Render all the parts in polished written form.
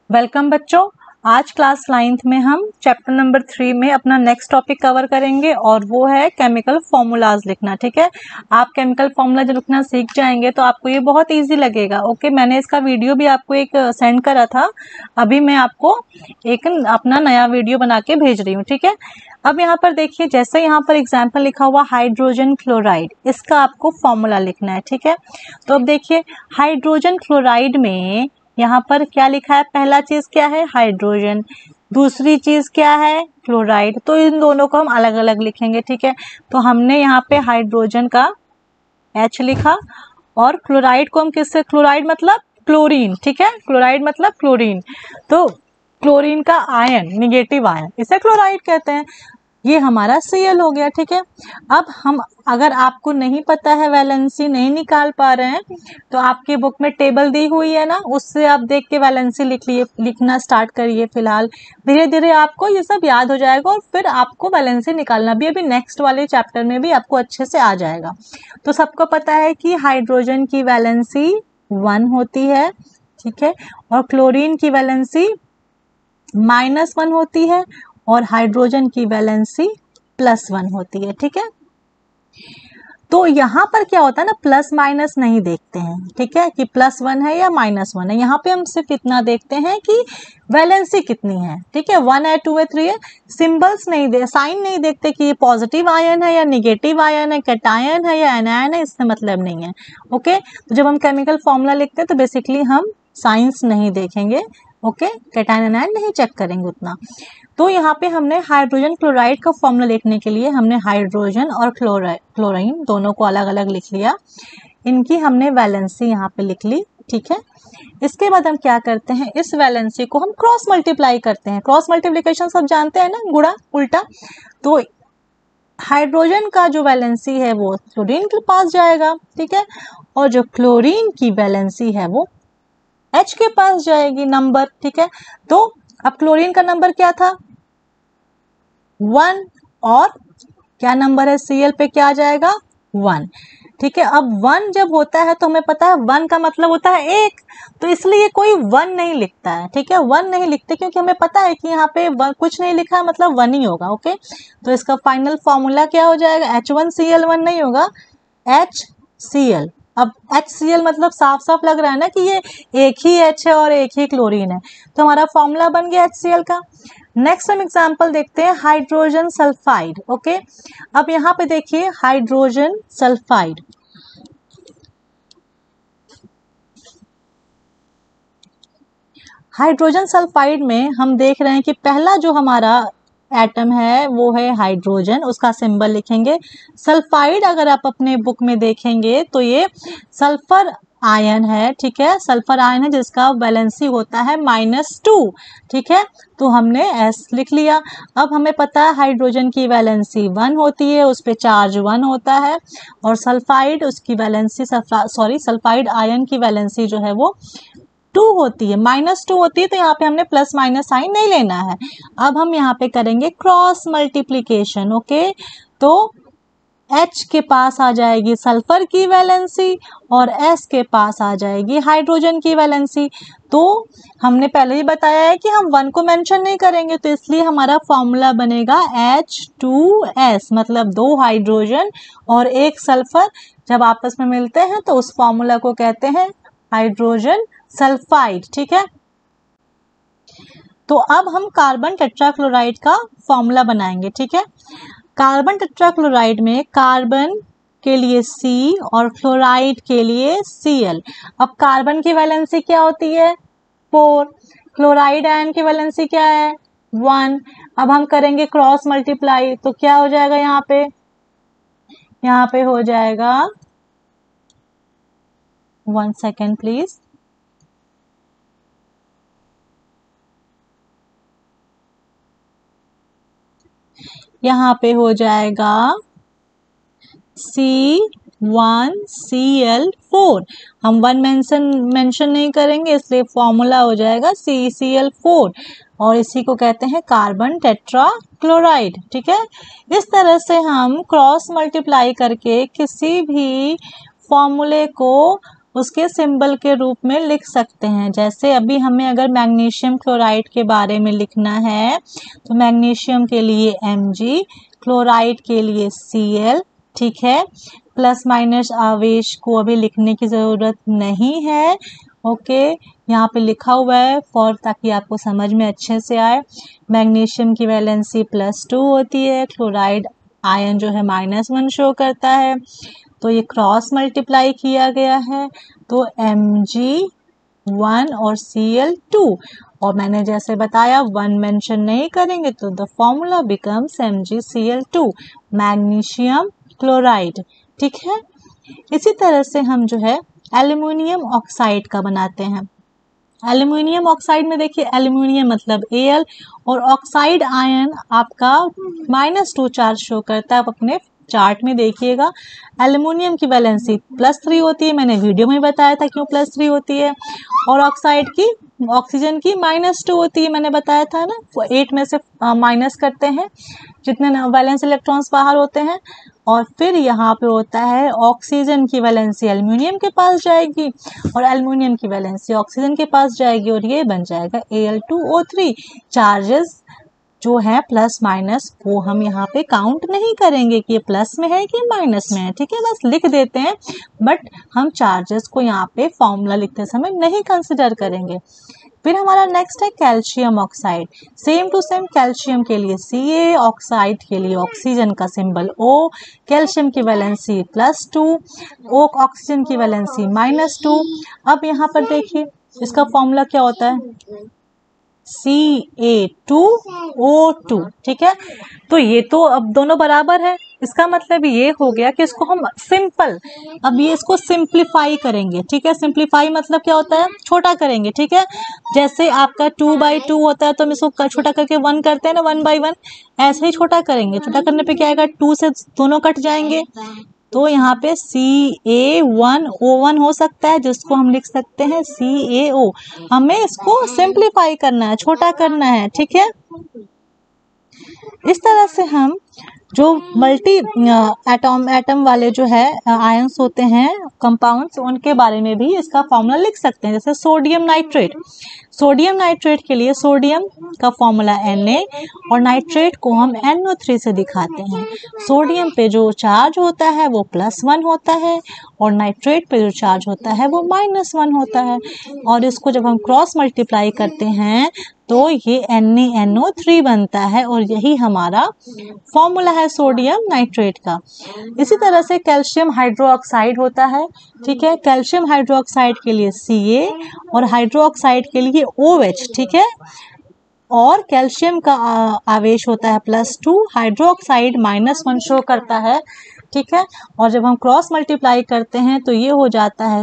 Welcome बच्चों। आज class 9th में हम चैप्टर नंबर 3 में अपना नेक्स्ट टॉपिक कवर करेंगे और वो है केमिकल फॉर्मूलाज लिखना। ठीक है, आप केमिकल फॉर्मूला जब लिखना सीख जाएंगे तो आपको ये बहुत इजी लगेगा। ओके, मैंने इसका वीडियो भी आपको एक सेंड करा था, अभी मैं आपको एक अपना नया वीडियो बना के भेज रही हूँ। ठीक है, अब यहाँ पर देखिए, जैसे यहाँ पर एग्जाम्पल लिखा हुआ हाइड्रोजन क्लोराइड, इसका आपको फॉर्मूला लिखना है। ठीक है, तो अब देखिए हाइड्रोजन क्लोराइड में यहाँ पर क्या लिखा है, पहला चीज क्या है हाइड्रोजन, दूसरी चीज क्या है क्लोराइड, तो इन दोनों को हम अलग अलग लिखेंगे। ठीक है, तो हमने यहाँ पे हाइड्रोजन का H लिखा और क्लोराइड को हम किससे, क्लोराइड मतलब क्लोरीन। ठीक है, क्लोराइड मतलब क्लोरीन, तो क्लोरीन का आयन, निगेटिव आयन, इसे क्लोराइड कहते हैं। ये हमारा Cl हो गया। ठीक है, अब हम, अगर आपको नहीं पता है, वैलेंसी नहीं निकाल पा रहे हैं, तो आपके बुक में टेबल दी हुई है ना, उससे आप देख के वैलेंसी लिखना स्टार्ट करिए। फिलहाल धीरे धीरे आपको ये सब याद हो जाएगा और फिर आपको वैलेंसी निकालना भी अभी नेक्स्ट वाले चैप्टर में भी आपको अच्छे से आ जाएगा। तो सबको पता है कि हाइड्रोजन की वैलेंसी 1 होती है। ठीक है, और क्लोरीन की वैलेंसी -1 होती है और हाइड्रोजन की वैलेंसी +1 होती है। ठीक है, तो यहाँ पर क्या होता है ना, प्लस माइनस नहीं देखते हैं। ठीक है, कि +1 है या -1 है, यहाँ पे हम सिर्फ इतना देखते हैं कि वैलेंसी कितनी है। ठीक है, 1 है, 2 है, 3 है, सिंबल्स नहीं दे, साइन नहीं देखते कि ये पॉजिटिव आयन है या निगेटिव आयन है, कैटायन है या एनायन है, इससे मतलब नहीं है। ओके, तो जब हम केमिकल फॉर्मूला लिखते हैं तो बेसिकली हम साइंस नहीं देखेंगे। ओके, कैटायन एनायन नहीं चेक करेंगे उतना। तो यहाँ पे हमने हाइड्रोजन क्लोराइड का फॉर्मूला लिखने के लिए हमने हाइड्रोजन और क्लोरीन दोनों को अलग अलग लिख लिया, इनकी हमने वैलेंसी यहाँ पे लिख ली। ठीक है, इसके बाद हम क्या करते हैं, इस वैलेंसी को हम क्रॉस मल्टीप्लाई करते हैं। क्रॉस मल्टीप्लिकेशन सब जानते हैं ना, गुणा उल्टा। तो हाइड्रोजन का जो वैलेंसी है वो क्लोरीन के पास जाएगा। ठीक है, और जो क्लोरीन की वैलेंसी है वो H के पास जाएगी, नंबर। ठीक है, तो अब क्लोरीन का नंबर क्या था 1, और क्या नंबर है Cl पे, क्या आ जाएगा 1। ठीक है, अब 1 जब होता है तो हमें पता है 1 का मतलब होता है 1, तो इसलिए कोई 1 नहीं लिखता है। ठीक है, 1 नहीं लिखते क्योंकि हमें पता है कि यहाँ पे कुछ नहीं लिखा है, मतलब 1 ही होगा। ओके, तो इसका फाइनल फॉर्मूला क्या हो जाएगा, H1Cl1 नहीं होगा, HCl। अब HCl मतलब साफ साफ लग रहा है ना कि ये एक ही H है और एक ही क्लोरीन है, तो हमारा फॉर्मूला बन गया HCl का। नेक्स्ट हम एग्जांपल देखते हैं हाइड्रोजन सल्फाइड। ओके, अब यहाँ पे देखिए हाइड्रोजन सल्फाइड, हाइड्रोजन सल्फाइड में हम देख रहे हैं कि पहला जो हमारा एटम है वो है हाइड्रोजन, उसका सिंबल लिखेंगे सल्फाइड। अगर आप अपने बुक में देखेंगे तो ये सल्फर आयन है। ठीक है, सल्फर आयन है जिसका वैलेंसी होता है -2। ठीक है, तो हमने S लिख लिया। अब हमें पता है हाइड्रोजन की वैलेंसी 1 होती है, उस पे चार्ज 1 होता है, और सल्फाइड उसकी वैलेंसी सल्फाइड आयन की वैलेंसी जो है वो 2 होती है, -2 होती है, तो यहाँ पे हमने प्लस माइनस साइन नहीं लेना है। अब हम यहाँ पे करेंगे क्रॉस मल्टीप्लिकेशन। ओके, तो H के पास आ जाएगी सल्फर की वैलेंसी और S के पास आ जाएगी हाइड्रोजन की वैलेंसी। तो हमने पहले ही बताया है कि हम 1 को मेंशन नहीं करेंगे, तो इसलिए हमारा फॉर्मूला बनेगा H2S, मतलब 2 हाइड्रोजन और 1 सल्फर जब आपस में मिलते हैं तो उस फॉर्मूला को कहते हैं हाइड्रोजन सल्फाइड। ठीक है, तो अब हम कार्बन टेट्राक्लोराइड का फॉर्मूला बनाएंगे। ठीक है, कार्बन टेट्राक्लोराइड में कार्बन के लिए C और क्लोराइड के लिए Cl। अब कार्बन की वैलेंसी क्या होती है 4, क्लोराइड आयन की वैलेंसी क्या है 1। अब हम करेंगे क्रॉस मल्टीप्लाई, तो क्या हो जाएगा यहाँ पे हो जाएगा, 1 सेकेंड प्लीज, यहाँ पे हो जाएगा C1Cl4। हम 1 मेंशन नहीं करेंगे, इसलिए फॉर्मूला हो जाएगा CCl4, और इसी को कहते हैं कार्बन टेट्राक्लोराइड। ठीक है, इस तरह से हम क्रॉस मल्टीप्लाई करके किसी भी फॉर्मूले को उसके सिंबल के रूप में लिख सकते हैं। जैसे अभी हमें अगर मैग्नीशियम क्लोराइड के बारे में लिखना है तो मैग्नीशियम के लिए Mg, क्लोराइड के लिए Cl, ठीक है। प्लस माइनस आवेश को अभी लिखने की ज़रूरत नहीं है, ओके। यहाँ पे लिखा हुआ है फॉर, ताकि आपको समझ में अच्छे से आए। मैग्नीशियम की वैलेंसी +2 होती है, क्लोराइड आयन जो है -1 शो करता है, तो ये क्रॉस मल्टीप्लाई किया गया है, तो Mg1 और Cl2, और मैंने जैसे बताया 1 मेंशन नहीं करेंगे तो the formula becomes MgCl2, magnesium chloride, ठीक है। इसी तरह से हम जो है एल्युमिनियम ऑक्साइड का बनाते हैं। एल्युमिनियम ऑक्साइड में देखिए, एल्युमिनियम मतलब Al और ऑक्साइड आयन आपका -2 चार्ज शो करता है। आप अपने चार्ट में देखिएगा, एल्युमिनियम की वैलेंसी +3 होती है, मैंने वीडियो में बताया था क्यों +3 होती है, और ऑक्साइड की, ऑक्सीजन की -2 होती है, मैंने बताया था ना, 8 में से माइनस करते हैं जितने वैलेंस इलेक्ट्रॉन्स बाहर होते हैं, और फिर यहाँ पे होता है ऑक्सीजन की वैलेंसी एल्युमिनियम के पास जाएगी और एल्युमिनियम की वैलेंसी ऑक्सीजन के पास जाएगी, और ये बन जाएगा Al2O3। चार्जेस जो है प्लस माइनस वो हम यहाँ पे काउंट नहीं करेंगे कि ये प्लस में है कि माइनस में है, ठीक है, बस लिख देते हैं, बट हम चार्जेस को यहाँ पे फॉर्मूला लिखते समय नहीं कंसिडर करेंगे। फिर हमारा नेक्स्ट है calcium oxide. Same to same, calcium के लिए Ca, ऑक्साइड के लिए ऑक्सीजन का सिंबल O, कैल्शियम की वैलेंसी +2, ऑक्सीजन की वैलेंसी -2। अब यहाँ पर देखिए इसका फॉर्मूला क्या होता है, Ca2O2, ठीक है। तो ये तो अब दोनों बराबर है, इसका मतलब ये हो गया कि इसको हम सिंपल, अब ये इसको सिंप्लीफाई करेंगे, ठीक है। सिंप्लीफाई मतलब क्या होता है, छोटा करेंगे, ठीक है। जैसे आपका 2/2 होता है तो हम इसको छोटा करके 1 करते हैं ना, 1/1, ऐसे ही छोटा करेंगे। छोटा करने पे क्या आएगा, 2 से दोनों कट जाएंगे, तो यहाँ पे Ca1O1 हो सकता है, जिसको हम लिख सकते हैं CaO। हमें इसको सिंप्लीफाई करना है, छोटा करना है, ठीक है। इस तरह से हम जो मल्टी एटम वाले जो है आयंस होते हैं, कंपाउंड्स, उनके बारे में भी इसका फॉर्मूला लिख सकते हैं। जैसे सोडियम नाइट्रेट, सोडियम नाइट्रेट के लिए सोडियम का फॉर्मूला Na और नाइट्रेट को हम NO3 से दिखाते हैं। सोडियम पे जो चार्ज होता है वो +1 होता है और नाइट्रेट पे जो चार्ज होता है वो -1 होता है, और इसको जब हम क्रॉस मल्टीप्लाई करते हैं तो ये NaNO3 बनता है, और यही हमारा फॉर्मूला है सोडियम नाइट्रेट का। इसी तरह से कैल्शियम हाइड्रोक्साइड होता है, ठीक है। कैल्शियम हाइड्रोक्साइड के लिए Ca और हाइड्रोक्साइड के लिए OH, ठीक है। और कैल्शियम का आवेश होता है +2, हाइड्रोक्साइड -1 शो करता है, ठीक है। और जब हम क्रॉस मल्टीप्लाई करते हैं तो ये हो जाता है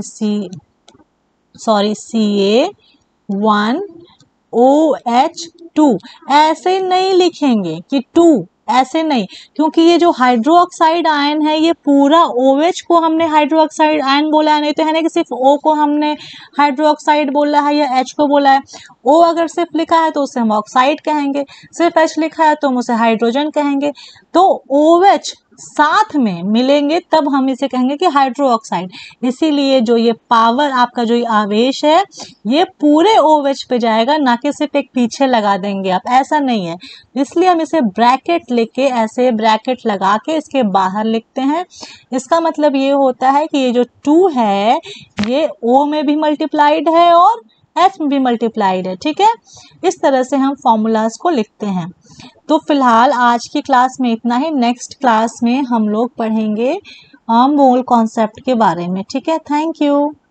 Ca1OH2। ऐसे नहीं लिखेंगे कि 2, ऐसे नहीं, क्योंकि ये जो हाइड्रोक्साइड आयन है ये पूरा OH को हमने हाइड्रोक्साइड आयन बोला है, नहीं तो है ना कि सिर्फ O को हमने हाइड्रोक्साइड बोला है या H को बोला है। O अगर सिर्फ लिखा है तो उसे हम ऑक्साइड कहेंगे, सिर्फ H लिखा है तो हम उसे हाइड्रोजन कहेंगे। तो OH साथ में मिलेंगे तब हम इसे कहेंगे कि हाइड्रोक्साइड। इसीलिए जो ये पावर आपका जो ये आवेश है ये पूरे OH पे जाएगा, ना कि सिर्फ एक पीछे लगा देंगे आप, ऐसा नहीं है। इसलिए हम इसे ब्रैकेट लेके, ऐसे ब्रैकेट लगा के इसके बाहर लिखते हैं। इसका मतलब ये होता है कि ये जो 2 है ये O में भी मल्टीप्लाइड है और H में भी मल्टीप्लाइड है, ठीक है। इस तरह से हम फॉर्मूलाज को लिखते हैं। तो फिलहाल आज की क्लास में इतना ही। नेक्स्ट क्लास में हम लोग पढ़ेंगे मोल कॉन्सेप्ट के बारे में, ठीक है। Thank you.